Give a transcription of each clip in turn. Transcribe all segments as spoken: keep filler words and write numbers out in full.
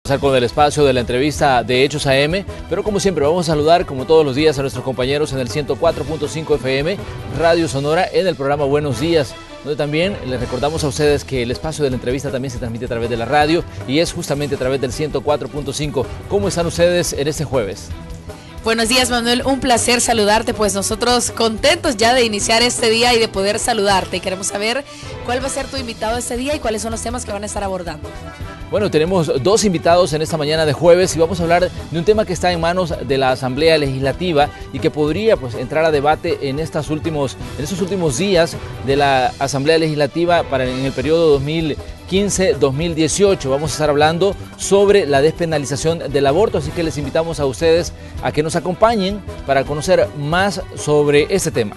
Con el espacio de la entrevista de Hechos A M, pero como siempre vamos a saludar como todos los días a nuestros compañeros en el ciento cuatro punto cinco F M, Radio Sonora, en el programa Buenos Días, donde también les recordamos a ustedes que el espacio de la entrevista también se transmite a través de la radio y es justamente a través del ciento cuatro punto cinco. ¿Cómo están ustedes en este jueves? Buenos días, Manuel, un placer saludarte, pues nosotros contentos ya de iniciar este día y de poder saludarte. Queremos saber cuál va a ser tu invitado este día y cuáles son los temas que van a estar abordando. Bueno, tenemos dos invitados en esta mañana de jueves y vamos a hablar de un tema que está en manos de la Asamblea Legislativa y que podría pues entrar a debate en, estas últimos, en estos últimos días de la Asamblea Legislativa para en el periodo dos mil quince dos mil dieciocho. Vamos a estar hablando sobre la despenalización del aborto, así que les invitamos a ustedes a que nos acompañen para conocer más sobre este tema.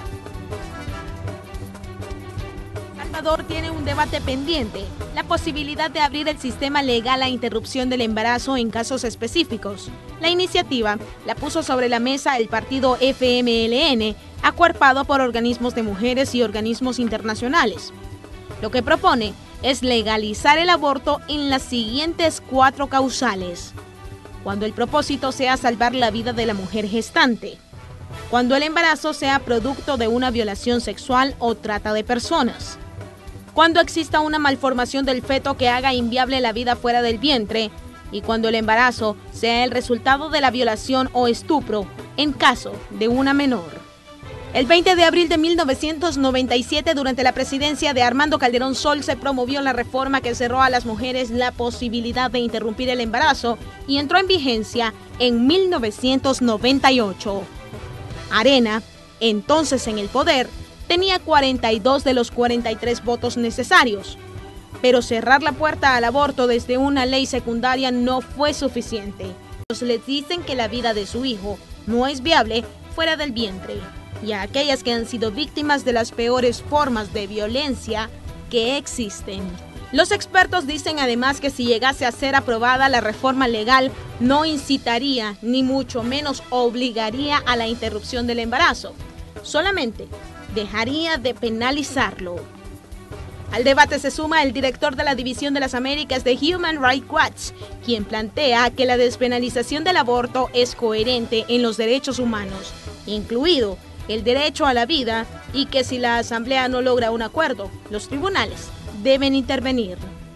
Salvador tiene un debate pendiente, la posibilidad de abrir el sistema legal a interrupción del embarazo en casos específicos. La iniciativa la puso sobre la mesa el partido F M L N, acuerpado por organismos de mujeres y organismos internacionales. Lo que propone es legalizar el aborto en las siguientes cuatro causales. Cuando el propósito sea salvar la vida de la mujer gestante. Cuando el embarazo sea producto de una violación sexual o trata de personas. Cuando exista una malformación del feto que haga inviable la vida fuera del vientre. Y cuando el embarazo sea el resultado de la violación o estupro en caso de una menor. El veinte de abril de mil novecientos noventa y siete, durante la presidencia de Armando Calderón Sol, se promovió la reforma que cerró a las mujeres la posibilidad de interrumpir el embarazo y entró en vigencia en mil novecientos noventa y ocho. Arena, entonces en el poder, tenía cuarenta y dos de los cuarenta y tres votos necesarios. Pero cerrar la puerta al aborto desde una ley secundaria no fue suficiente. Les dicen que la vida de su hijo no es viable fuera del vientre. Y a aquellas que han sido víctimas de las peores formas de violencia que existen. Los expertos dicen además que si llegase a ser aprobada la reforma legal, no incitaría ni mucho menos obligaría a la interrupción del embarazo. Solamente dejaría de penalizarlo. Al debate se suma el director de la División de las Américas de Human Rights Watch, quien plantea que la despenalización del aborto es coherente en los derechos humanos, incluido el derecho a la vida, y que si la Asamblea no logra un acuerdo, los tribunales deben intervenir.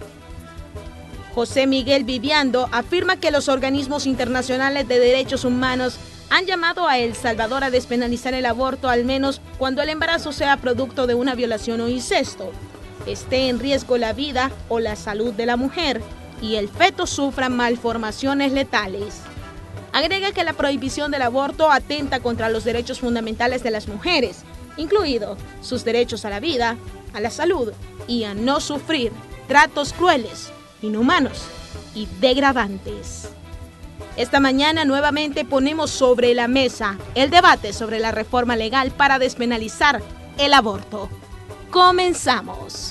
José Miguel Viviando afirma que los organismos internacionales de derechos humanos han llamado a El Salvador a despenalizar el aborto al menos cuando el embarazo sea producto de una violación o incesto, esté en riesgo la vida o la salud de la mujer y el feto sufra malformaciones letales. Agrega que la prohibición del aborto atenta contra los derechos fundamentales de las mujeres, incluido sus derechos a la vida, a la salud y a no sufrir tratos crueles, inhumanos y degradantes. Esta mañana nuevamente ponemos sobre la mesa el debate sobre la reforma legal para despenalizar el aborto. Comenzamos.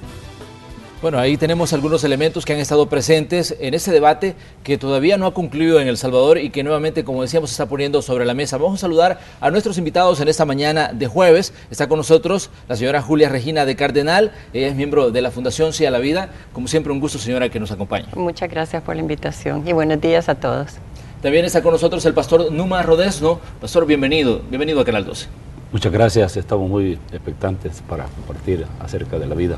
Bueno, ahí tenemos algunos elementos que han estado presentes en este debate que todavía no ha concluido en El Salvador y que nuevamente, como decíamos, se está poniendo sobre la mesa. Vamos a saludar a nuestros invitados en esta mañana de jueves. Está con nosotros la señora Julia Regina de Cardenal. Ella es miembro de la Fundación Sí a la Vida. Como siempre, un gusto, señora, que nos acompañe. Muchas gracias por la invitación y buenos días a todos. También está con nosotros el pastor Numa Rodesno. Pastor, bienvenido. Bienvenido a Canal doce. Muchas gracias. Estamos muy expectantes para compartir acerca de la vida.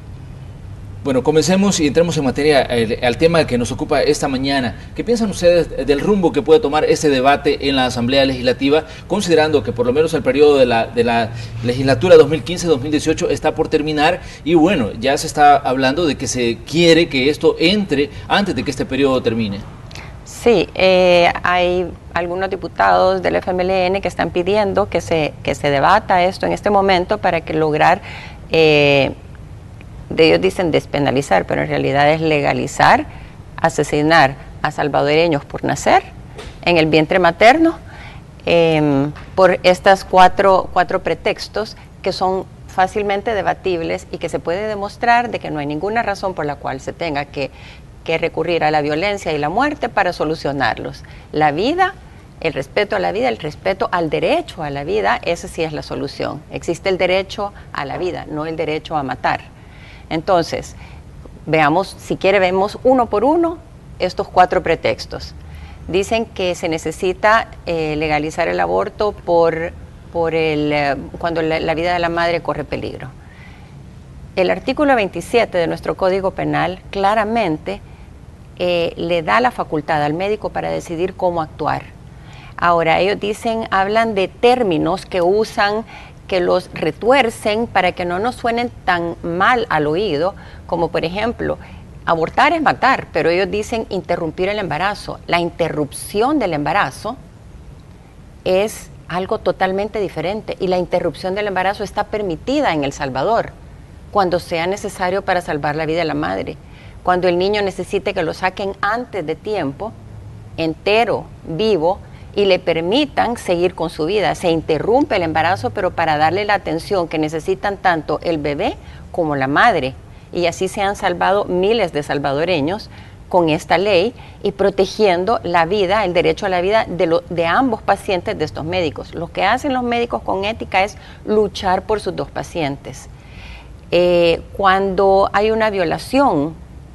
Bueno, comencemos y entremos en materia el, al tema que nos ocupa esta mañana. ¿Qué piensan ustedes del rumbo que puede tomar este debate en la Asamblea Legislativa, considerando que por lo menos el periodo de la, de la legislatura dos mil quince dos mil dieciocho está por terminar y bueno, ya se está hablando de que se quiere que esto entre antes de que este periodo termine? Sí, eh, hay algunos diputados del F M L N que están pidiendo que se, que se debata esto en este momento para que lograr... Eh, de ellos dicen despenalizar, pero en realidad es legalizar, asesinar a salvadoreños por nacer en el vientre materno, eh, por estas cuatro, cuatro pretextos que son fácilmente debatibles y que se puede demostrar de que no hay ninguna razón por la cual se tenga que, que recurrir a la violencia y la muerte para solucionarlos. La vida, el respeto a la vida, el respeto al derecho a la vida, esa sí es la solución. Existe el derecho a la vida, no el derecho a matar. Entonces, veamos, si quiere, vemos uno por uno estos cuatro pretextos. Dicen que se necesita eh, legalizar el aborto por, por el, eh, cuando la, la vida de la madre corre peligro. El artículo veintisiete de nuestro Código Penal claramente eh, le da la facultad al médico para decidir cómo actuar. Ahora, ellos dicen, hablan de términos que usan, que los retuercen para que no nos suenen tan mal al oído, como por ejemplo, abortar es matar, pero ellos dicen interrumpir el embarazo. La interrupción del embarazo es algo totalmente diferente y la interrupción del embarazo está permitida en El Salvador cuando sea necesario para salvar la vida de la madre. Cuando el niño necesite que lo saquen antes de tiempo, entero, vivo, y le permitan seguir con su vida. Se interrumpe el embarazo, pero para darle la atención que necesitan tanto el bebé como la madre. Y así se han salvado miles de salvadoreños con esta ley y protegiendo la vida, el derecho a la vida de, lo, de ambos pacientes de estos médicos. Lo que hacen los médicos con ética es luchar por sus dos pacientes. Eh, cuando hay una violación,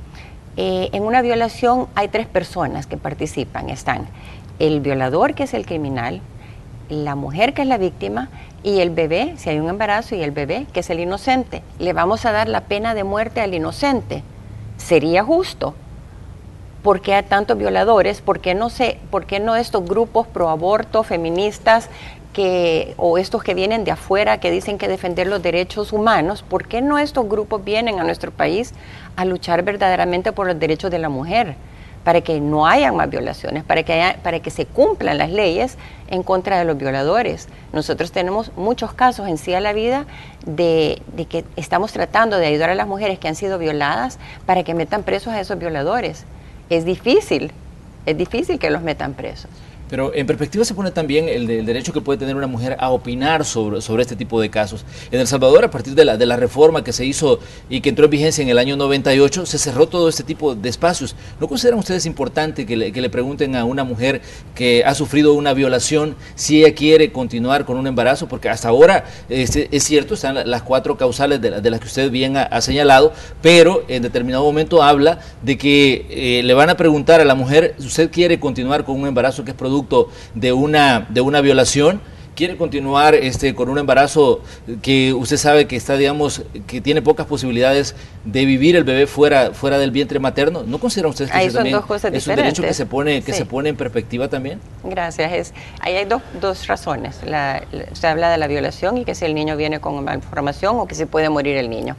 eh, en una violación hay tres personas que participan. Están el violador, que es el criminal, la mujer, que es la víctima, y el bebé, si hay un embarazo, y el bebé, que es el inocente. Le vamos a dar la pena de muerte al inocente. ¿Sería justo? ¿Por qué hay tantos violadores? ¿Por qué no, se, por qué no estos grupos pro aborto, feministas, que, o estos que vienen de afuera, que dicen que defender los derechos humanos, por qué no estos grupos vienen a nuestro país a luchar verdaderamente por los derechos de la mujer? Para que no haya más violaciones, para que, haya, para que se cumplan las leyes en contra de los violadores. Nosotros tenemos muchos casos en Sí a la Vida de, de que estamos tratando de ayudar a las mujeres que han sido violadas para que metan presos a esos violadores. Es difícil, es difícil que los metan presos. Pero en perspectiva se pone también el, de, el derecho que puede tener una mujer a opinar sobre, sobre este tipo de casos. En El Salvador, a partir de la, de la reforma que se hizo y que entró en vigencia en el año noventa y ocho, se cerró todo este tipo de espacios. ¿No consideran ustedes importante que le, que le pregunten a una mujer que ha sufrido una violación si ella quiere continuar con un embarazo? Porque hasta ahora es, es cierto, están las cuatro causales de, la, de las que usted bien ha, ha señalado, pero en determinado momento habla de que eh, le van a preguntar a la mujer si usted quiere continuar con un embarazo que es producto de una, de una violación, quiere continuar este, con un embarazo que usted sabe que está, digamos, que tiene pocas posibilidades de vivir el bebé fuera, fuera del vientre materno. ¿No consideran ustedes que ahí eso son también dos cosas es un diferentes. derecho que se pone, que sí. se pone en perspectiva también? Gracias. Es, ahí hay dos, dos razones. La, la, se habla de la violación y que si el niño viene con malformación o que si puede morir el niño.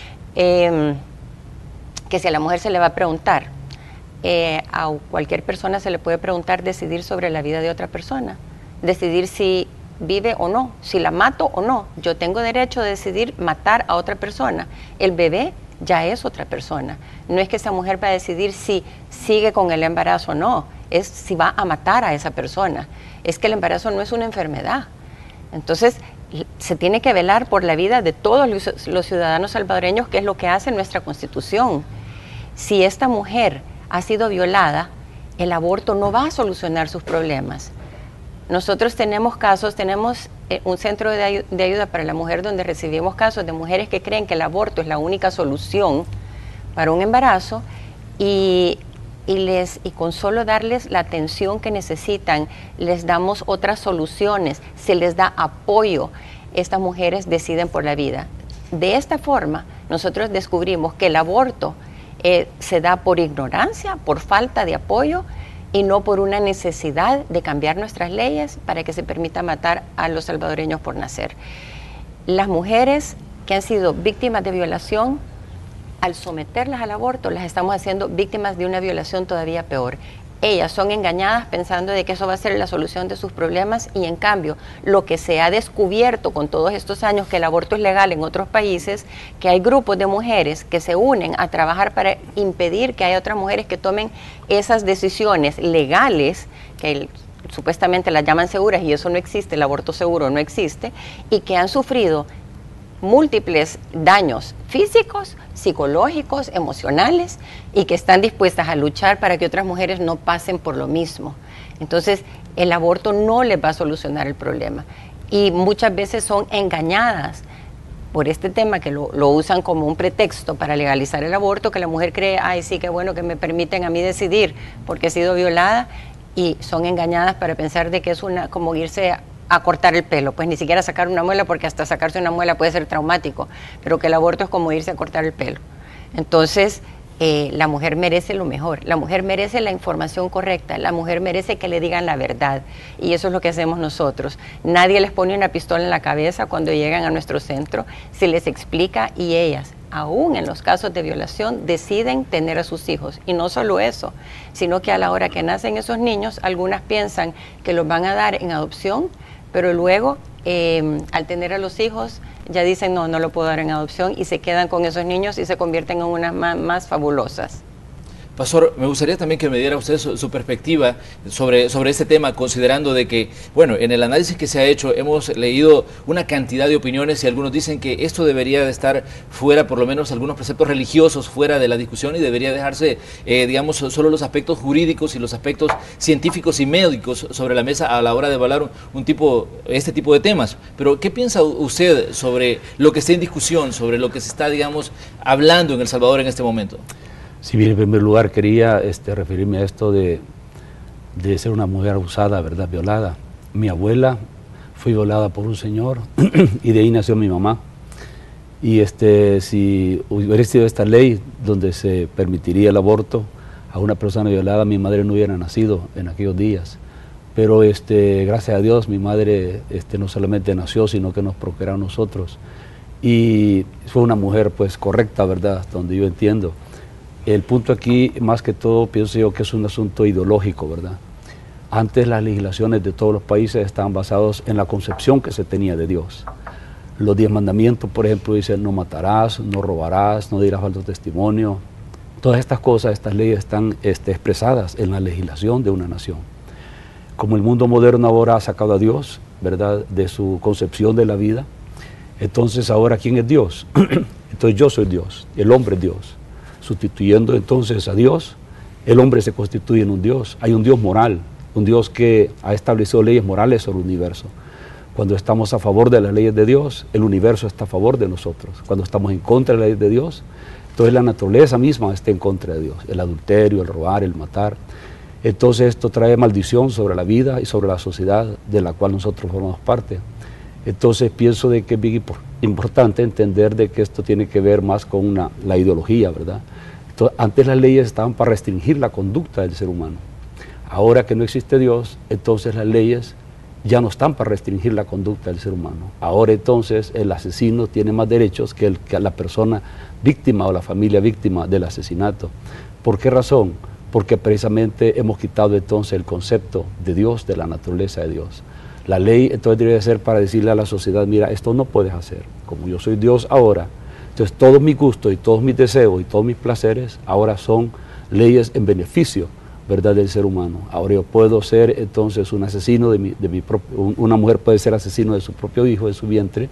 Eh, que si a la mujer se le va a preguntar, Eh, a cualquier persona se le puede preguntar decidir sobre la vida de otra persona, decidir si vive o no, si la mato o no. Yo tengo derecho de decidir matar a otra persona. El bebé ya es otra persona. No es que esa mujer va a decidir si sigue con el embarazo o no, es si va a matar a esa persona. Es que el embarazo no es una enfermedad. Entonces, se tiene que velar por la vida de todos los, los ciudadanos salvadoreños, que es lo que hace nuestra Constitución. Si esta mujer ha sido violada, el aborto no va a solucionar sus problemas. Nosotros tenemos casos, tenemos eh, un centro de, ay de ayuda para la mujer donde recibimos casos de mujeres que creen que el aborto es la única solución para un embarazo y, y, les, y con solo darles la atención que necesitan, les damos otras soluciones, se les da apoyo. Estas mujeres deciden por la vida. De esta forma, nosotros descubrimos que el aborto Eh, se da por ignorancia, por falta de apoyo y no por una necesidad de cambiar nuestras leyes para que se permita matar a los salvadoreños por nacer. Las mujeres que han sido víctimas de violación, al someterlas al aborto, las estamos haciendo víctimas de una violación todavía peor. Ellas son engañadas pensando de que eso va a ser la solución de sus problemas y en cambio lo que se ha descubierto con todos estos años que el aborto es legal en otros países, que hay grupos de mujeres que se unen a trabajar para impedir que haya otras mujeres que tomen esas decisiones legales, que el, supuestamente las llaman seguras y eso no existe, el aborto seguro no existe, y que han sufrido múltiples daños físicos, psicológicos, emocionales y que están dispuestas a luchar para que otras mujeres no pasen por lo mismo. Entonces, el aborto no les va a solucionar el problema y muchas veces son engañadas por este tema que lo, lo usan como un pretexto para legalizar el aborto, que la mujer cree, ay sí, qué bueno que me permiten a mí decidir porque he sido violada, y son engañadas para pensar de que es una como irse a, a cortar el pelo, pues ni siquiera sacar una muela, porque hasta sacarse una muela puede ser traumático, pero que el aborto es como irse a cortar el pelo. Entonces, eh, la mujer merece lo mejor, la mujer merece la información correcta, la mujer merece que le digan la verdad, y eso es lo que hacemos nosotros. Nadie les pone una pistola en la cabeza cuando llegan a nuestro centro, se les explica, y ellas, aún en los casos de violación, deciden tener a sus hijos. Y no solo eso, sino que a la hora que nacen esos niños, algunas piensan que los van a dar en adopción, pero luego, eh, al tener a los hijos, ya dicen, no, no lo puedo dar en adopción, y se quedan con esos niños y se convierten en unas más, más fabulosas. Pastor, me gustaría también que me diera usted su, su perspectiva sobre, sobre este tema, considerando de que, bueno, en el análisis que se ha hecho hemos leído una cantidad de opiniones y algunos dicen que esto debería de estar fuera, por lo menos algunos preceptos religiosos fuera de la discusión, y debería dejarse, eh, digamos, solo los aspectos jurídicos y los aspectos científicos y médicos sobre la mesa a la hora de evaluar un, un tipo, este tipo de temas. Pero, ¿qué piensa usted sobre lo que está en discusión, sobre lo que se está, digamos, hablando en El Salvador en este momento? Si bien en primer lugar quería este, referirme a esto de, de ser una mujer abusada, ¿verdad? Violada. Mi abuela fue violada por un señor y de ahí nació mi mamá. Y este, si hubiera sido esta ley donde se permitiría el aborto a una persona violada, mi madre no hubiera nacido en aquellos días. Pero este, gracias a Dios mi madre este, no solamente nació, sino que nos procreó a nosotros. Y fue una mujer pues correcta, ¿verdad? Hasta donde yo entiendo. El punto aquí, más que todo, pienso yo que es un asunto ideológico, ¿verdad? Antes las legislaciones de todos los países estaban basadas en la concepción que se tenía de Dios. Los diez mandamientos, por ejemplo, dicen no matarás, no robarás, no dirás falso testimonio. Todas estas cosas, estas leyes están este, expresadas en la legislación de una nación. Como el mundo moderno ahora ha sacado a Dios, ¿verdad?, de su concepción de la vida, entonces ahora ¿quién es Dios? Entonces yo soy Dios, el hombre es Dios. Sustituyendo entonces a Dios, el hombre se constituye en un Dios. Hay un Dios moral, un Dios que ha establecido leyes morales sobre el universo. Cuando estamos a favor de las leyes de Dios, el universo está a favor de nosotros. Cuando estamos en contra de las leyes de Dios, entonces la naturaleza misma está en contra de Dios. El adulterio, el robar, el matar. Entonces esto trae maldición sobre la vida y sobre la sociedad de la cual nosotros formamos parte. Entonces pienso de que es bien importante entender de que esto tiene que ver más con una, la ideología, ¿verdad? Entonces, antes las leyes estaban para restringir la conducta del ser humano. Ahora que no existe Dios, entonces las leyes ya no están para restringir la conducta del ser humano. Ahora entonces el asesino tiene más derechos que, el, que la persona víctima o la familia víctima del asesinato. ¿Por qué razón? Porque precisamente hemos quitado entonces el concepto de Dios, de la naturaleza de Dios. La ley entonces debería ser para decirle a la sociedad, mira, esto no puedes hacer. Como yo soy Dios ahora, entonces todos mis gustos y todos mis deseos y todos mis placeres ahora son leyes en beneficio, ¿verdad?, del ser humano. Ahora yo puedo ser entonces un asesino de mi, de mi propio, una mujer puede ser asesino de su propio hijo, de su vientre,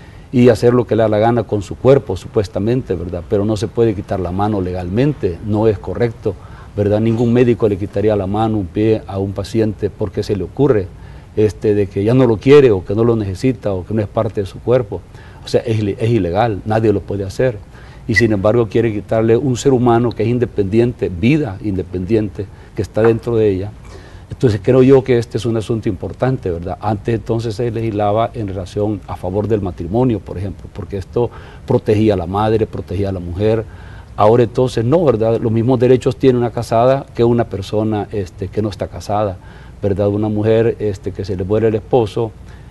y hacer lo que le da la gana con su cuerpo, supuestamente, ¿verdad? Pero no se puede quitar la mano legalmente, no es correcto, ¿verdad? Ningún médico le quitaría la mano, un pie a un paciente porque se le ocurre este, de que ya no lo quiere o que no lo necesita o que no es parte de su cuerpo. O sea, es, es ilegal, nadie lo puede hacer. Y sin embargo quiere quitarle un ser humano que es independiente, vida independiente, que está dentro de ella. Entonces creo yo que este es un asunto importante, ¿verdad? Antes entonces se legislaba en relación a favor del matrimonio, por ejemplo, porque esto protegía a la madre, protegía a la mujer. Ahora entonces no, ¿verdad? Los mismos derechos tiene una casada que una persona este, que no está casada, ¿verdad? Una mujer este, que se le muere el esposo,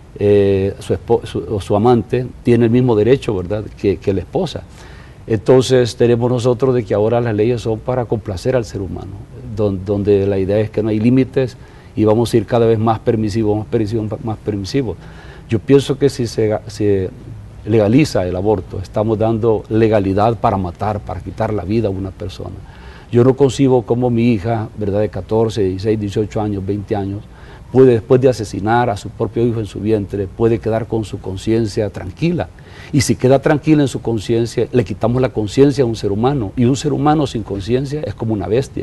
eh, su, espo su, o su amante, tiene el mismo derecho, ¿verdad?, que, que la esposa. Entonces tenemos nosotros de que ahora las leyes son para complacer al ser humano, donde, donde la idea es que no hay límites y vamos a ir cada vez más permisivos, más permisivos, más permisivos. Yo pienso que si se, se legaliza el aborto, estamos dando legalidad para matar, para quitar la vida a una persona. Yo no concibo cómo mi hija, ¿verdad?, de catorce, dieciséis, dieciocho años, veinte años, puede, después de asesinar a su propio hijo en su vientre, puede quedar con su conciencia tranquila. Y si queda tranquila en su conciencia, le quitamos la conciencia a un ser humano. Y un ser humano sin conciencia es como una bestia,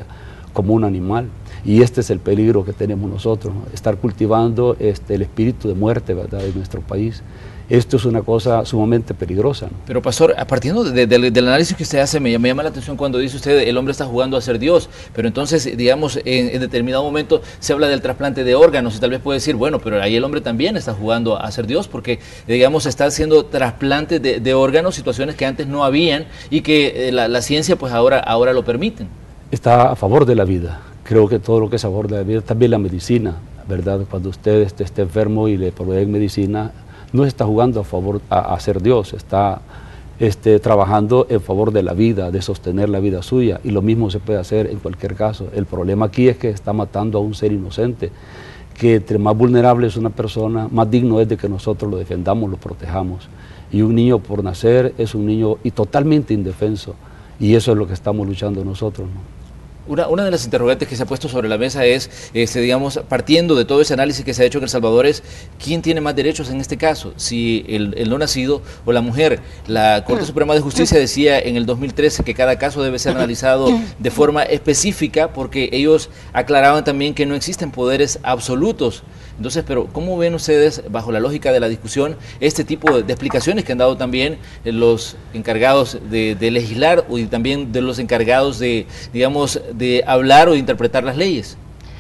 como un animal. Y este es el peligro que tenemos nosotros, ¿no? Estar cultivando este, el espíritu de muerte, ¿verdad?, en nuestro país. Esto es una cosa sumamente peligrosa, ¿no? Pero pastor, partiendo de, de, del análisis que usted hace, me, me llama la atención cuando dice usted el hombre está jugando a ser Dios, pero entonces, digamos, en, en determinado momento se habla del trasplante de órganos y tal vez puede decir, bueno, pero ahí el hombre también está jugando a ser Dios porque, digamos, está haciendo trasplantes de, de órganos, situaciones que antes no habían y que eh, la, la ciencia pues ahora, ahora lo permiten. Está a favor de la vida. Creo que todo lo que es a favor de la vida, también la medicina, ¿verdad? Cuando usted esté, esté enfermo y le proveen medicina, no está jugando a favor a, a ser Dios, está este, trabajando en favor de la vida, de sostener la vida suya, y lo mismo se puede hacer en cualquier caso. El problema aquí es que está matando a un ser inocente, que entre más vulnerable es una persona, más digno es de que nosotros lo defendamos, lo protejamos. Y un niño por nacer es un niño y totalmente indefenso, y eso es lo que estamos luchando nosotros, ¿no? Una, una de las interrogantes que se ha puesto sobre la mesa es, este, digamos, partiendo de todo ese análisis que se ha hecho en El Salvador, es ¿quién tiene más derechos en este caso? Si el, el no nacido o la mujer. La Corte Suprema de Justicia decía en el dos mil trece que cada caso debe ser analizado de forma específica porque ellos aclaraban también que no existen poderes absolutos. Entonces, pero ¿cómo ven ustedes, bajo la lógica de la discusión, este tipo de, de explicaciones que han dado también los encargados de, de legislar y también de los encargados de, digamos, de hablar o de interpretar las leyes?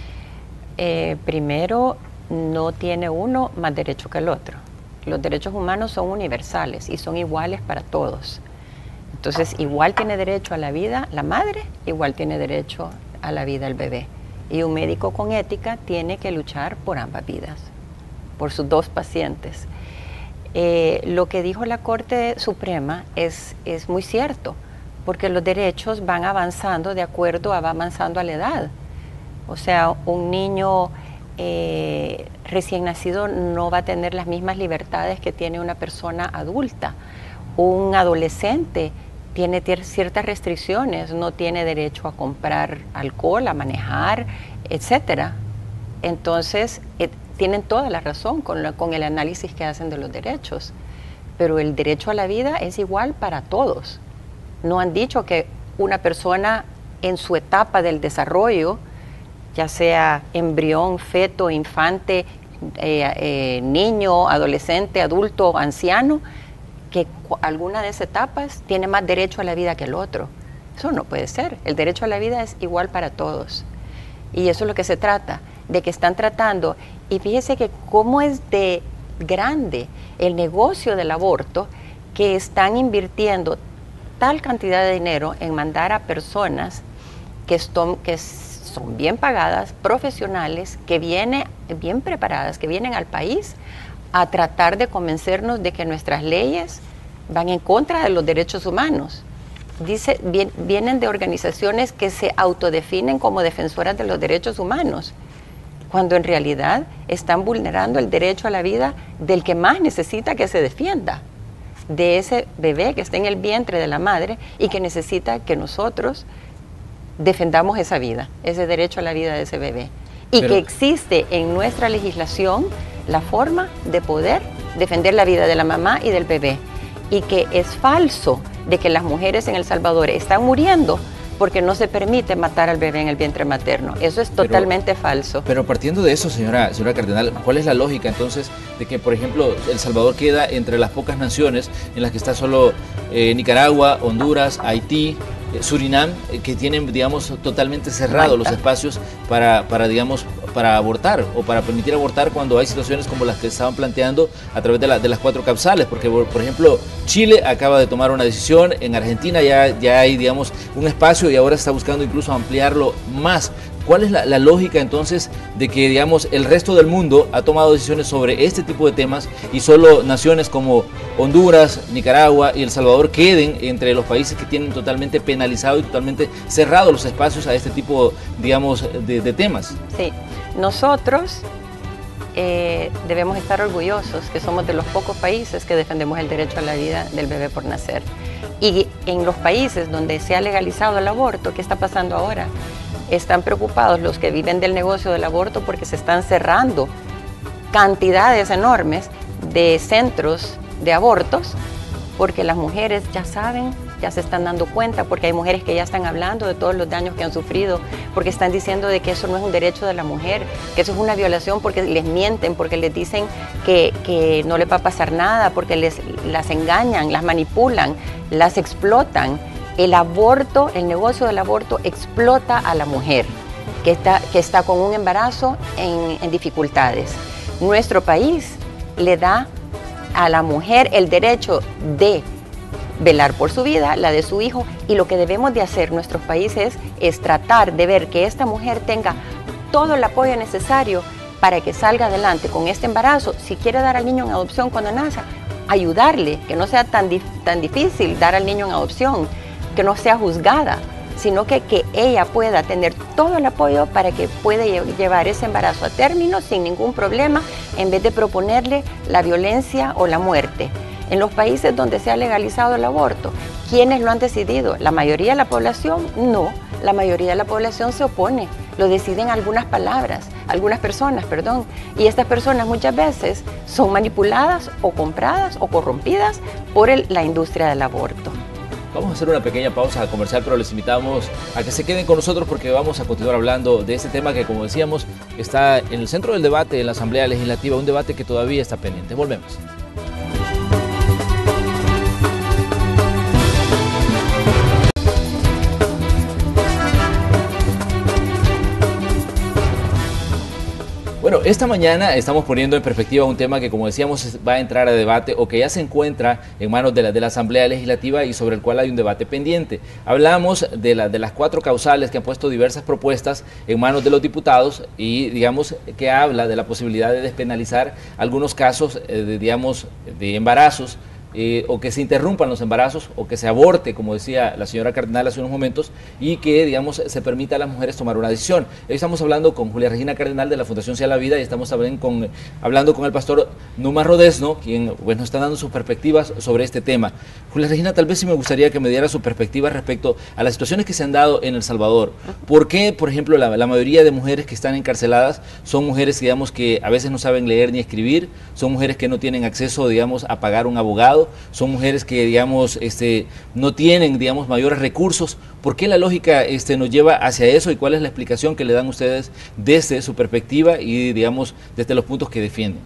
Eh, primero, no tiene uno más derecho que el otro. Los derechos humanos son universales y son iguales para todos. Entonces, igual tiene derecho a la vida la madre, igual tiene derecho a la vida el bebé. Y un médico con ética tiene que luchar por ambas vidas, por sus dos pacientes. Eh, lo que dijo la Corte Suprema es, es muy cierto, porque los derechos van avanzando de acuerdo a va avanzando a la edad. O sea, un niño eh, recién nacido no va a tener las mismas libertades que tiene una persona adulta. Un adolescente tiene ciertas restricciones, no tiene derecho a comprar alcohol, a manejar, etcétera. Entonces, eh, tienen toda la razón con, la, con el análisis que hacen de los derechos, pero el derecho a la vida es igual para todos. No han dicho que una persona en su etapa del desarrollo, ya sea embrión, feto, infante, eh, eh, niño, adolescente, adulto, anciano, que alguna de esas etapas tiene más derecho a la vida que el otro. Eso no puede ser. El derecho a la vida es igual para todos. Y eso es lo que se trata, de que están tratando. Y fíjese que cómo es de grande el negocio del aborto, que están invirtiendo tal cantidad de dinero en mandar a personas que son, que son bien pagadas, profesionales, que vienen bien preparadas, que vienen al país a tratar de convencernos de que nuestras leyes van en contra de los derechos humanos. Dice, bien, vienen de organizaciones que se autodefinen como defensoras de los derechos humanos, cuando en realidad están vulnerando el derecho a la vida del que más necesita que se defienda, de ese bebé que está en el vientre de la madre y que necesita que nosotros defendamos esa vida, ese derecho a la vida de ese bebé. Y Pero... que existe en nuestra legislación la forma de poder defender la vida de la mamá y del bebé. Y que es falso de que las mujeres en El Salvador están muriendo porque no se permite matar al bebé en el vientre materno. Eso es totalmente pero, falso. Pero partiendo de eso, señora, señora Cardenal, ¿cuál es la lógica entonces de que, por ejemplo, El Salvador queda entre las pocas naciones en las que está solo eh, Nicaragua, Honduras, Haití, eh, Surinam, eh, que tienen, digamos, totalmente cerrados los espacios para, para, digamos, para abortar o para permitir abortar cuando hay situaciones como las que estaban planteando a través de, la, de las cuatro capsales? Porque, por, por ejemplo, Chile acaba de tomar una decisión, en Argentina ya, ya hay, digamos, un espacio y ahora está buscando incluso ampliarlo más. ¿Cuál es la, la lógica entonces de que, digamos, el resto del mundo ha tomado decisiones sobre este tipo de temas y solo naciones como Honduras, Nicaragua y El Salvador queden entre los países que tienen totalmente penalizado y totalmente cerrado los espacios a este tipo, digamos, de, de temas? Sí, nosotros eh, debemos estar orgullosos que somos de los pocos países que defendemos el derecho a la vida del bebé por nacer. Y en los países donde se ha legalizado el aborto, ¿qué está pasando ahora? Están preocupados los que viven del negocio del aborto porque se están cerrando cantidades enormes de centros de abortos porque las mujeres ya saben ya se están dando cuenta, porque hay mujeres que ya están hablando de todos los daños que han sufrido, porque están diciendo de que eso no es un derecho de la mujer, que eso es una violación, porque les mienten, porque les dicen que, que no les va a pasar nada, porque les, las engañan, las manipulan, las explotan. El aborto, el negocio del aborto explota a la mujer que está, que está con un embarazo en, en dificultades. Nuestro país le da a la mujer el derecho de velar por su vida, la de su hijo, y lo que debemos de hacer nuestros países es tratar de ver que esta mujer tenga todo el apoyo necesario para que salga adelante con este embarazo. Si quiere dar al niño en adopción cuando nazca, ayudarle, que no sea tan, dif tan difícil dar al niño en adopción, que no sea juzgada, sino que, que ella pueda tener todo el apoyo para que pueda llevar ese embarazo a término sin ningún problema, en vez de proponerle la violencia o la muerte. En los países donde se ha legalizado el aborto, ¿quiénes lo han decidido? ¿La mayoría de la población? No, la mayoría de la población se opone, lo deciden algunas palabras, algunas personas, perdón, y estas personas muchas veces son manipuladas o compradas o corrompidas por el, la industria del aborto. Vamos a hacer una pequeña pausa comercial, pero les invitamos a que se queden con nosotros porque vamos a continuar hablando de este tema que, como decíamos, está en el centro del debate en la Asamblea Legislativa, un debate que todavía está pendiente. Volvemos. Bueno, esta mañana estamos poniendo en perspectiva un tema que, como decíamos, va a entrar a debate o que ya se encuentra en manos de la, de la Asamblea Legislativa y sobre el cual hay un debate pendiente. Hablamos de, la, de las cuatro causales que han puesto diversas propuestas en manos de los diputados y, digamos, que habla de la posibilidad de despenalizar algunos casos, eh, de, digamos, de embarazos, Eh, o que se interrumpan los embarazos o que se aborte, como decía la señora Cardenal hace unos momentos, y que, digamos, se permita a las mujeres tomar una decisión. Hoy estamos hablando con Julia Regina Cardenal de la Fundación Sea la Vida y estamos también con, hablando con el pastor Numa Rodesno, quien pues, nos está dando sus perspectivas sobre este tema. Julia Regina, tal vez sí me gustaría que me diera su perspectiva respecto a las situaciones que se han dado en El Salvador. ¿Por qué, por ejemplo, la, la mayoría de mujeres que están encarceladas son mujeres, digamos, que a veces no saben leer ni escribir, son mujeres que no tienen acceso, digamos, a pagar un abogado, son mujeres que, digamos, este, no tienen, digamos, mayores recursos? ¿Por qué la lógica este, nos lleva hacia eso y cuál es la explicación que le dan ustedes desde su perspectiva y, digamos, desde los puntos que defienden?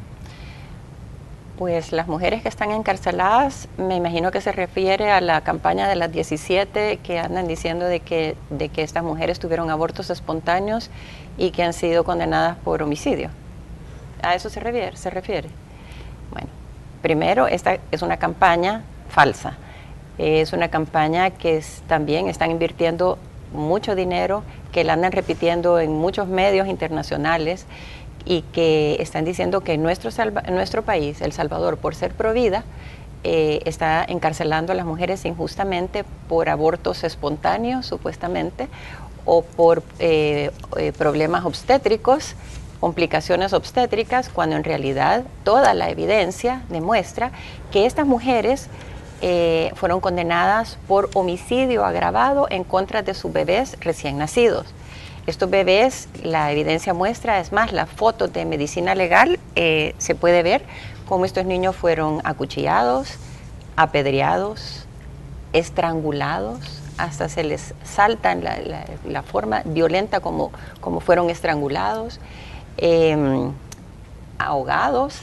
Pues las mujeres que están encarceladas, me imagino que se refiere a la campaña de las diecisiete que andan diciendo de que, de que estas mujeres tuvieron abortos espontáneos y que han sido condenadas por homicidio. ¿A eso se refiere? ¿Se refiere? Bueno. Primero, esta es una campaña falsa, es una campaña que es, también están invirtiendo mucho dinero, que la andan repitiendo en muchos medios internacionales y que están diciendo que nuestro, salva, nuestro país, El Salvador, por ser pro vida, eh, está encarcelando a las mujeres injustamente por abortos espontáneos, supuestamente, o por eh, eh, problemas obstétricos, complicaciones obstétricas, cuando en realidad toda la evidencia demuestra que estas mujeres eh, fueron condenadas por homicidio agravado en contra de sus bebés recién nacidos. Estos bebés, la evidencia muestra, es más, la foto de medicina legal, eh, se puede ver cómo estos niños fueron acuchillados, apedreados, estrangulados, hasta se les salta la, la, la forma violenta como, como fueron estrangulados. Eh, ahogados,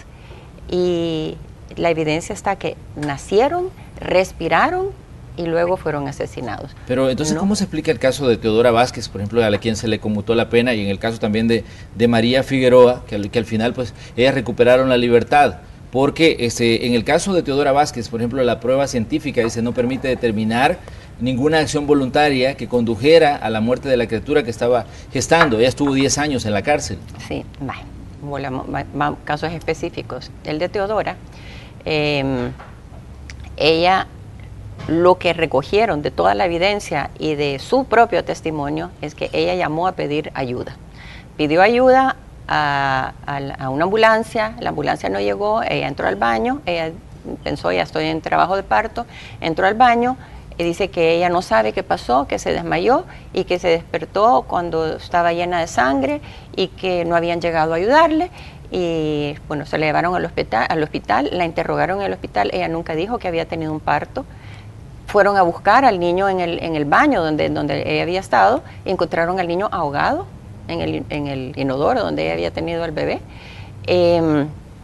y la evidencia está que nacieron, respiraron y luego fueron asesinados. Pero entonces, ¿no? ¿Cómo se explica el caso de Teodora Vázquez, por ejemplo, a la quien se le conmutó la pena, y en el caso también de, de María Figueroa, que al, que al final pues ellas recuperaron la libertad? Porque este, en el caso de Teodora Vázquez, por ejemplo, la prueba científica dice no permite determinar ninguna acción voluntaria que condujera a la muerte de la criatura que estaba gestando. Ella estuvo diez años en la cárcel. Sí, bueno, volvamos, va, casos específicos. El de Teodora, eh, ella, lo que recogieron de toda la evidencia y de su propio testimonio es que ella llamó a pedir ayuda. Pidió ayuda a, a, a una ambulancia, la ambulancia no llegó, ella entró al baño, ella pensó, ya estoy en trabajo de parto, entró al baño, y dice que ella no sabe qué pasó, que se desmayó y que se despertó cuando estaba llena de sangre y que no habían llegado a ayudarle. Y bueno, se la llevaron al hospital, al hospital, la interrogaron en el hospital, ella nunca dijo que había tenido un parto. fueron a buscar al niño en el, en el baño donde, donde ella había estado y encontraron al niño ahogado en el, en el inodoro donde ella había tenido al bebé. Eh,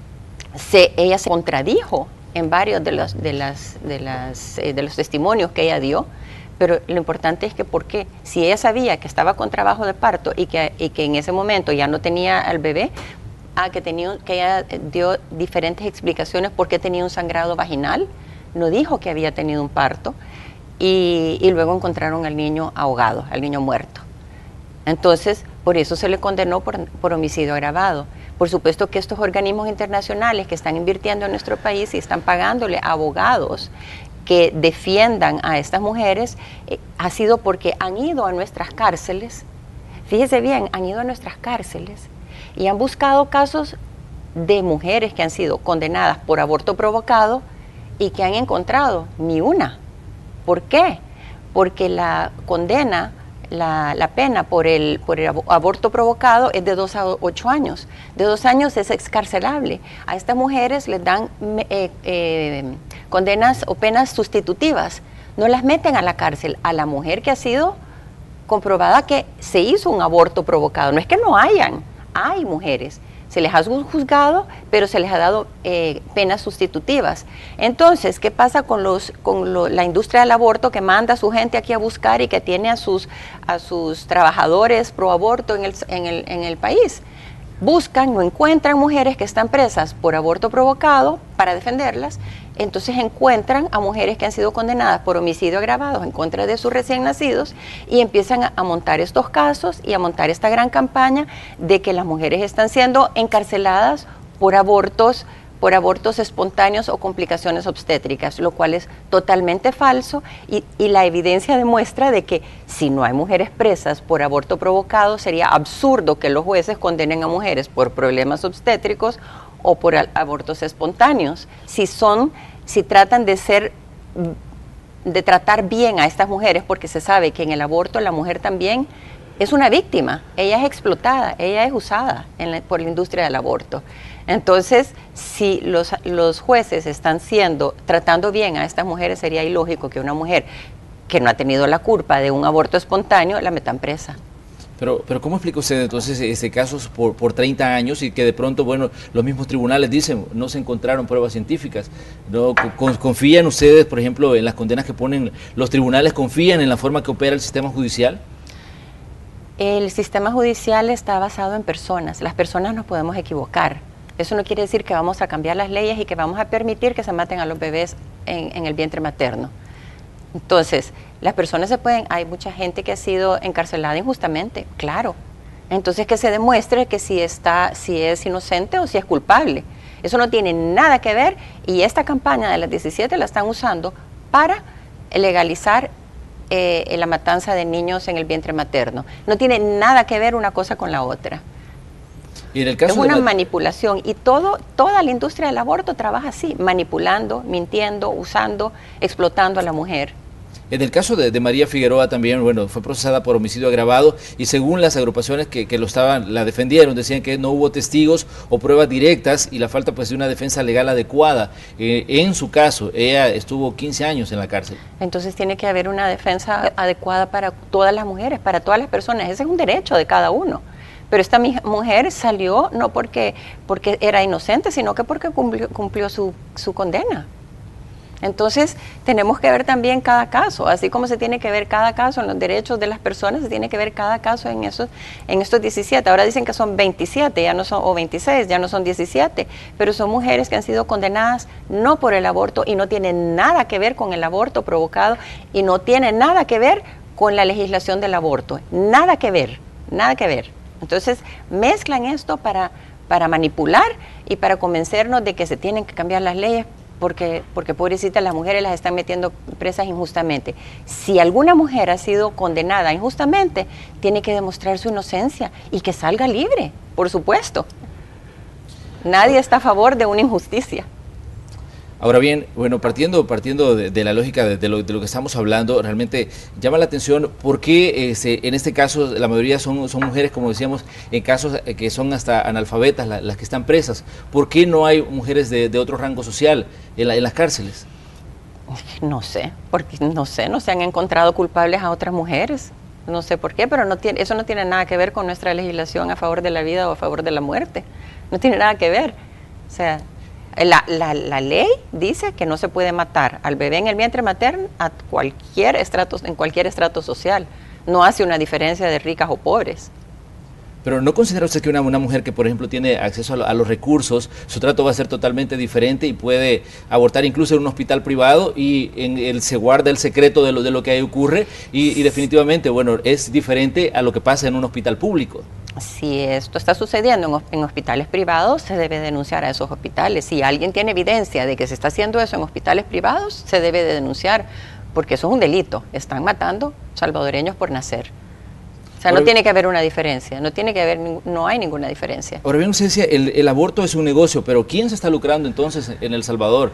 se, ella se contradijo en varios de los, de, las, de, las, eh, de los testimonios que ella dio, pero lo importante es que porque si ella sabía que estaba con trabajo de parto y que, y que en ese momento ya no tenía al bebé, ah, que, tenía, que ella dio diferentes explicaciones por qué tenía un sangrado vaginal, no dijo que había tenido un parto, y, y luego encontraron al niño ahogado, al niño muerto. Entonces, por eso se le condenó por, por homicidio agravado. Por supuesto que estos organismos internacionales que están invirtiendo en nuestro país y están pagándole a abogados que defiendan a estas mujeres, eh, ha sido porque han ido a nuestras cárceles, fíjese bien, han ido a nuestras cárceles y han buscado casos de mujeres que han sido condenadas por aborto provocado y que han encontrado ni una. ¿Por qué? Porque la condena, la, la pena por el, por el aborto provocado es de dos a ocho años. De dos años es excarcelable. A estas mujeres les dan eh, eh, condenas o penas sustitutivas. No las meten a la cárcel. A la mujer que ha sido comprobada que se hizo un aborto provocado. No es que no hayan, hay mujeres. Se les ha juzgado, pero se les ha dado eh, penas sustitutivas. Entonces, ¿qué pasa con, los, con lo, la industria del aborto que manda a su gente aquí a buscar y que tiene a sus, a sus trabajadores pro aborto en el, en, el, en el país? Buscan, no encuentran mujeres que están presas por aborto provocado para defenderlas, entonces encuentran a mujeres que han sido condenadas por homicidio agravado en contra de sus recién nacidos y empiezan a, a montar estos casos y a montar esta gran campaña de que las mujeres están siendo encarceladas por abortos, por abortos espontáneos o complicaciones obstétricas, lo cual es totalmente falso y, y la evidencia demuestra de que si no hay mujeres presas por aborto provocado, sería absurdo que los jueces condenen a mujeres por problemas obstétricos o por abortos espontáneos. Si son, si tratan de ser, de tratar bien a estas mujeres, porque se sabe que en el aborto la mujer también es una víctima, ella es explotada, ella es usada en la, por la industria del aborto. Entonces, si los, los jueces están siendo, tratando bien a estas mujeres, sería ilógico que una mujer que no ha tenido la culpa de un aborto espontáneo la metan presa. Pero, pero ¿cómo explica usted entonces ese caso por, por treinta años y que de pronto, bueno, los mismos tribunales dicen no se encontraron pruebas científicas? ¿No? ¿Confían ustedes, por ejemplo, en las condenas que ponen los tribunales? ¿Confían en la forma que opera el sistema judicial? El sistema judicial está basado en personas. Las personas nos podemos equivocar. Eso no quiere decir que vamos a cambiar las leyes y que vamos a permitir que se maten a los bebés en, en el vientre materno. Entonces, las personas se pueden, hay mucha gente que ha sido encarcelada injustamente, claro. Entonces que se demuestre que si está, si es inocente o si es culpable. Eso no tiene nada que ver y esta campaña de las diecisiete la están usando para legalizar eh, la matanza de niños en el vientre materno. No tiene nada que ver una cosa con la otra. Y en el caso es una de manipulación y todo, toda la industria del aborto trabaja así, manipulando, mintiendo, usando, explotando a la mujer. En el caso de, de María Figueroa también, bueno, fue procesada por homicidio agravado y según las agrupaciones que, que lo estaban, la defendieron, decían que no hubo testigos o pruebas directas y la falta pues de una defensa legal adecuada. Eh, en su caso, ella estuvo quince años en la cárcel. Entonces tiene que haber una defensa adecuada para todas las mujeres, para todas las personas. Ese es un derecho de cada uno. Pero esta mujer salió no porque, porque era inocente, sino que porque cumplió, cumplió su, su condena. Entonces, tenemos que ver también cada caso, así como se tiene que ver cada caso en los derechos de las personas, se tiene que ver cada caso en esos, en estos diecisiete. Ahora dicen que son veintisiete, ya no son, o veintiséis, ya no son diecisiete, pero son mujeres que han sido condenadas no por el aborto y no tienen nada que ver con el aborto provocado y no tienen nada que ver con la legislación del aborto, nada que ver, nada que ver. Entonces, mezclan esto para, para manipular y para convencernos de que se tienen que cambiar las leyes porque, porque pobrecitas las mujeres las están metiendo presas injustamente. Si alguna mujer ha sido condenada injustamente, tiene que demostrar su inocencia y que salga libre, por supuesto. Nadie está a favor de una injusticia. Ahora bien, bueno, partiendo partiendo de, de la lógica de, de, lo, de lo que estamos hablando, realmente llama la atención por qué eh, se, en este caso la mayoría son, son mujeres, como decíamos, en casos eh, que son hasta analfabetas la, las que están presas. ¿Por qué no hay mujeres de, de otro rango social en, la, en las cárceles? No sé, porque no sé, no se han encontrado culpables a otras mujeres. No sé por qué, pero no tiene, eso no tiene nada que ver con nuestra legislación a favor de la vida o a favor de la muerte. No tiene nada que ver. O sea, la, la, la ley dice que no se puede matar al bebé en el vientre materno a cualquier estrato, en cualquier estrato social. No hace una diferencia de ricas o pobres. Pero ¿no considera usted que una, una mujer que, por ejemplo, tiene acceso a, lo, a los recursos, su trato va a ser totalmente diferente y puede abortar incluso en un hospital privado y en el, se guarda el secreto de lo, de lo que ahí ocurre y, y definitivamente, bueno, es diferente a lo que pasa en un hospital público? Si esto está sucediendo en, en hospitales privados, se debe denunciar a esos hospitales. Si alguien tiene evidencia de que se está haciendo eso en hospitales privados, se debe de denunciar, porque eso es un delito. Están matando salvadoreños por nacer. O sea, no tiene que haber una diferencia, no tiene que haber, no hay ninguna diferencia. Ahora bien, usted decía, el, el aborto es un negocio, pero ¿quién se está lucrando entonces en El Salvador?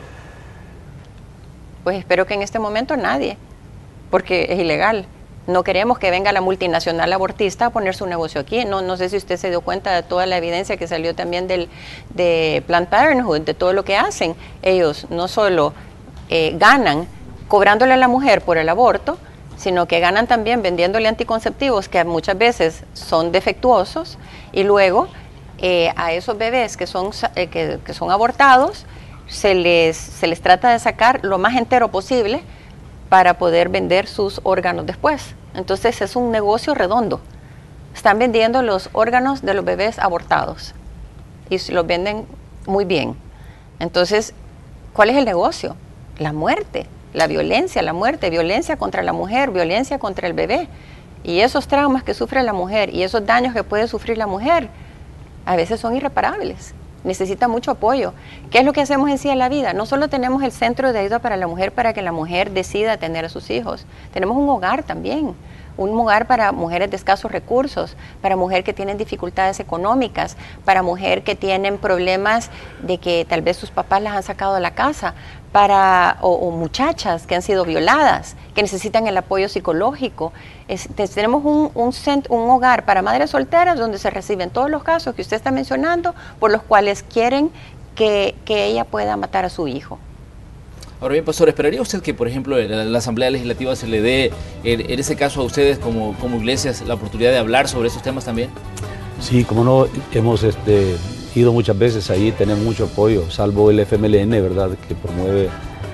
Pues espero que en este momento nadie, porque es ilegal. No queremos que venga la multinacional abortista a poner su negocio aquí. No, no sé si usted se dio cuenta de toda la evidencia que salió también del, de Planned Parenthood, de todo lo que hacen. Ellos no solo eh, ganan cobrándole a la mujer por el aborto, sino que ganan también vendiéndole anticonceptivos que muchas veces son defectuosos y luego eh, a esos bebés que son, eh, que, que son abortados se les, se les trata de sacar lo más entero posible para poder vender sus órganos después. Entonces es un negocio redondo. Están vendiendo los órganos de los bebés abortados y los venden muy bien. Entonces, ¿cuál es el negocio? La muerte. La violencia, la muerte, violencia contra la mujer, violencia contra el bebé. Y esos traumas que sufre la mujer y esos daños que puede sufrir la mujer, a veces son irreparables. Necesita mucho apoyo. ¿Qué es lo que hacemos en sí en la vida? No solo tenemos el centro de ayuda para la mujer para que la mujer decida tener a sus hijos. Tenemos un hogar también. Un hogar para mujeres de escasos recursos, para mujeres que tienen dificultades económicas, para mujeres que tienen problemas de que tal vez sus papás las han sacado de la casa, para o, o muchachas que han sido violadas, que necesitan el apoyo psicológico. Es, tenemos un, un, cent, un hogar para madres solteras donde se reciben todos los casos que usted está mencionando por los cuales quieren que, que ella pueda matar a su hijo. Ahora bien, pastor, ¿esperaría usted que, por ejemplo, en la Asamblea Legislativa se le dé, en, en ese caso a ustedes como, como iglesias, la oportunidad de hablar sobre esos temas también? Sí, como no, hemos este, ido muchas veces ahí, tenemos mucho apoyo, salvo el F M L N, ¿verdad?, que promueve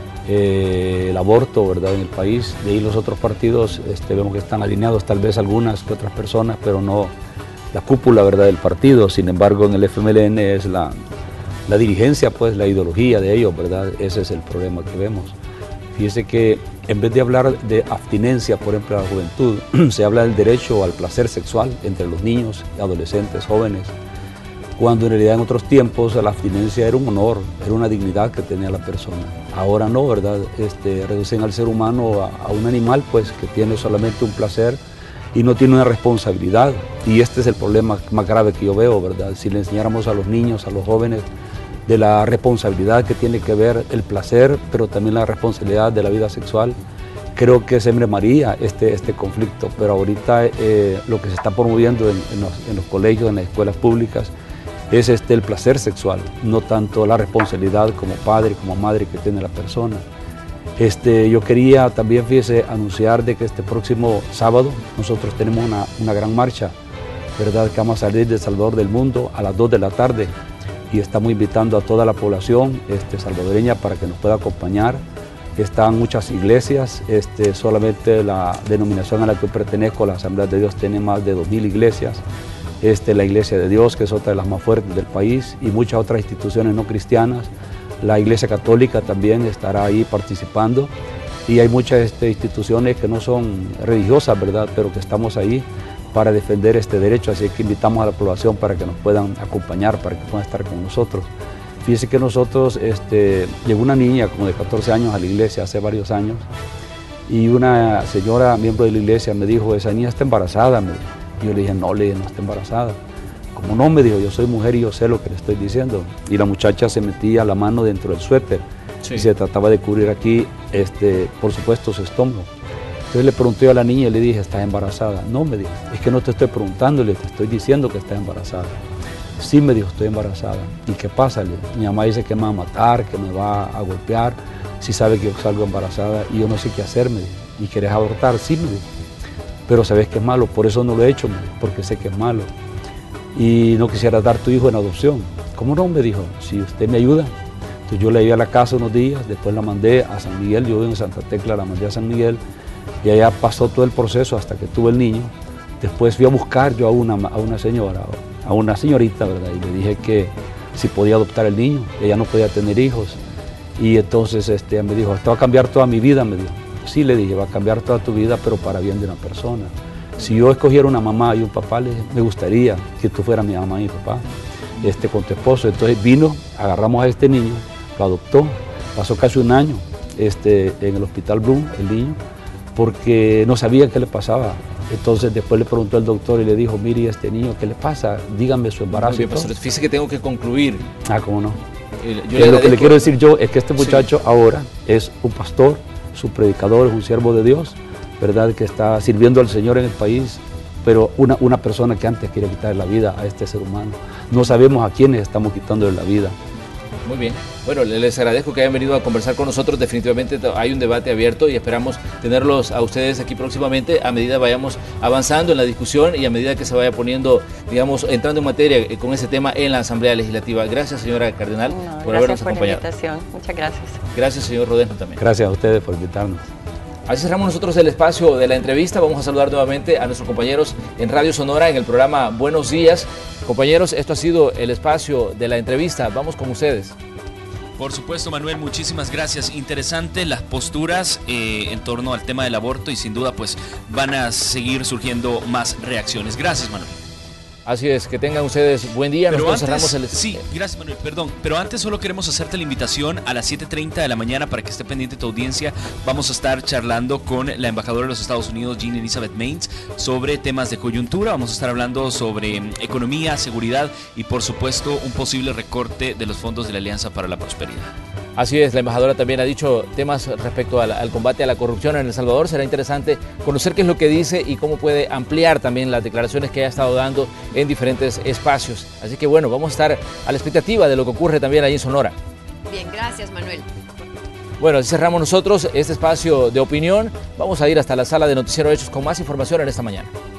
eh, el aborto, ¿verdad?, en el país. De ahí los otros partidos este, vemos que están alineados, tal vez algunas que otras personas, pero no la cúpula, ¿verdad?, del partido. Sin embargo, en el F M L N es la... La dirigencia, pues, la ideología de ellos, ¿verdad? Ese es el problema que vemos. Fíjese que en vez de hablar de abstinencia, por ejemplo, a la juventud, se habla del derecho al placer sexual entre los niños, adolescentes, jóvenes, cuando en realidad en otros tiempos la abstinencia era un honor, era una dignidad que tenía la persona. Ahora no, ¿verdad? Este, reducen al ser humano a, a un animal, pues, que tiene solamente un placer y no tiene una responsabilidad. Y este es el problema más grave que yo veo, ¿verdad? Si le enseñáramos a los niños, a los jóvenes, de la responsabilidad que tiene que ver el placer, pero también la responsabilidad de la vida sexual, creo que se mermaría este, este conflicto. Pero ahorita eh, lo que se está promoviendo en, en, los, en los colegios, en las escuelas públicas, es este, el placer sexual, no tanto la responsabilidad como padre, como madre que tiene la persona. Este, yo quería también, fíjese, anunciar de que este próximo sábado nosotros tenemos una, una gran marcha, ¿verdad?, que vamos a salir de El Salvador del Mundo a las dos de la tarde. Y estamos invitando a toda la población este, salvadoreña para que nos pueda acompañar. Están muchas iglesias, este, solamente la denominación a la que pertenezco, la Asamblea de Dios, tiene más de dos mil iglesias. Este, la Iglesia de Dios, que es otra de las más fuertes del país, y muchas otras instituciones no cristianas. La Iglesia Católica también estará ahí participando. Y hay muchas este, instituciones que no son religiosas, ¿verdad?, pero que estamos ahí para defender este derecho, así que invitamos a la población para que nos puedan acompañar, para que puedan estar con nosotros. Fíjense que nosotros, este, llegó una niña como de catorce años a la iglesia hace varios años y una señora, miembro de la iglesia, me dijo, esa niña está embarazada. Y yo le dije, no, le dije, no está embarazada. Como no, me dijo, yo soy mujer y yo sé lo que le estoy diciendo. Y la muchacha se metía la mano dentro del suéter, sí, y se trataba de cubrir aquí, este, por supuesto, su estómago. Entonces le pregunté a la niña y le dije, ¿estás embarazada? No, me dijo, es que no te estoy preguntando, le te estoy diciendo que estás embarazada. Sí, me dijo, estoy embarazada. ¿Y qué pasa? Mi mamá dice que me va a matar, que me va a golpear, si sabe que yo salgo embarazada y yo no sé qué hacer, me dijo. ¿Y quieres abortar? Sí, me dijo. Pero sabes que es malo, por eso no lo he hecho, me dijo, porque sé que es malo. Y no quisiera dar tu hijo en adopción. ¿Cómo no? Me dijo, si usted me ayuda. Entonces yo la llevé a la casa unos días, después la mandé a San Miguel, yo vivo en Santa Tecla, la mandé a San Miguel, y allá pasó todo el proceso hasta que tuve el niño. Después fui a buscar yo a una, a una señora, a una señorita, ¿verdad? Y le dije que si podía adoptar el niño, ella no podía tener hijos. Y entonces este, me dijo, esto va a cambiar toda mi vida, me dijo. Sí, le dije, va a cambiar toda tu vida, pero para bien de una persona. Si yo escogiera una mamá y un papá, le dije, me gustaría que tú fueras mi mamá y mi papá, este, con tu esposo. Entonces vino, agarramos a este niño, lo adoptó, pasó casi un año este, en el Hospital Bloom, el niño, porque no sabía qué le pasaba. Entonces después le preguntó al doctor y le dijo, mire, ¿y este niño qué le pasa? Dígame su embarazo. Bien, pastor, fíjese que tengo que concluir. Ah, ¿cómo no? Eh, yo eh, le lo que le quiero decir yo es que este muchacho sí. ahora es un pastor, su predicador, es un siervo de Dios, ¿verdad? Que está sirviendo al Señor en el país, pero una, una persona que antes quería quitarle la vida a este ser humano. No sabemos a quiénes estamos quitándole la vida. Muy bien. Bueno, les agradezco que hayan venido a conversar con nosotros. Definitivamente hay un debate abierto y esperamos tenerlos a ustedes aquí próximamente a medida vayamos avanzando en la discusión y a medida que se vaya poniendo, digamos, entrando en materia con ese tema en la Asamblea Legislativa. Gracias, señora Cardenal, no, por habernos por acompañado. Gracias por la invitación. Muchas gracias. Gracias, señor Rodeno, también. Gracias a ustedes por invitarnos. Así cerramos nosotros el espacio de la entrevista. Vamos a saludar nuevamente a nuestros compañeros en Radio Sonora en el programa Buenos Días. Compañeros, esto ha sido el espacio de la entrevista. Vamos con ustedes. Por supuesto, Manuel, muchísimas gracias. Interesante las posturas eh, en torno al tema del aborto y sin duda pues van a seguir surgiendo más reacciones. Gracias, Manuel. Así es, que tengan ustedes buen día. Pero Nosotros antes, cerramos el... Sí, gracias, Manuel, perdón. Pero antes solo queremos hacerte la invitación a las siete treinta de la mañana para que esté pendiente tu audiencia. Vamos a estar charlando con la embajadora de los Estados Unidos, Jean Elizabeth Maines, sobre temas de coyuntura. Vamos a estar hablando sobre economía, seguridad y, por supuesto, un posible recorte de los fondos de la Alianza para la Prosperidad. Así es, la embajadora también ha dicho temas respecto al, al combate a la corrupción en El Salvador. Será interesante conocer qué es lo que dice y cómo puede ampliar también las declaraciones que ha estado dando en diferentes espacios. Así que bueno, vamos a estar a la expectativa de lo que ocurre también allí en Sonora. Bien, gracias, Manuel. Bueno, así cerramos nosotros este espacio de opinión. Vamos a ir hasta la sala de Noticiero Hechos con más información en esta mañana.